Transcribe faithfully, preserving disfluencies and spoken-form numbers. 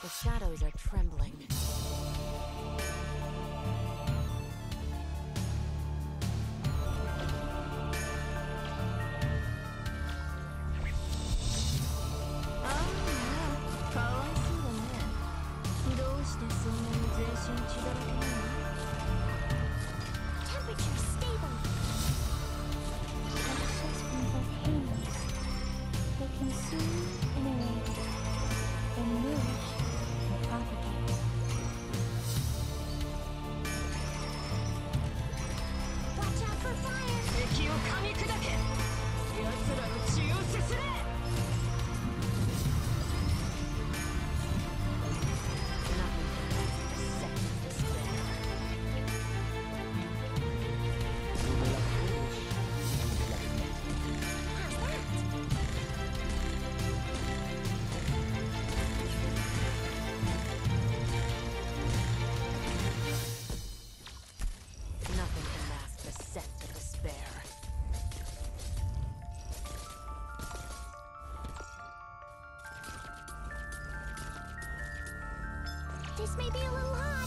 The shadows are trembling. Temperature stable. Ashes from volcanoes. They consume, inerate, and nourish and propagate. Watch out for fire! Nothing can mask the scent of despair. This may be a little hot.